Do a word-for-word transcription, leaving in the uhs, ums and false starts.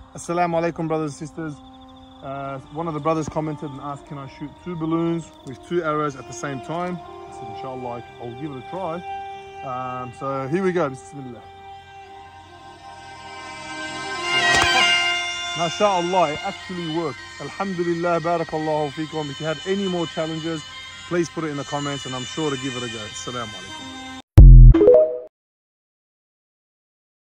Assalamu alaikum, brothers and sisters. Uh, one of the brothers commented and asked, can I shoot two balloons with two arrows at the same time? I said, inshallah, I'll give it a try. Um, so here we go, bismillah. MashaAllah, it actually worked. Alhamdulillah, barakallahu feekum. If you have any more challenges, please put it in the comments and I'm sure to give it a go. Assalamu alaikum.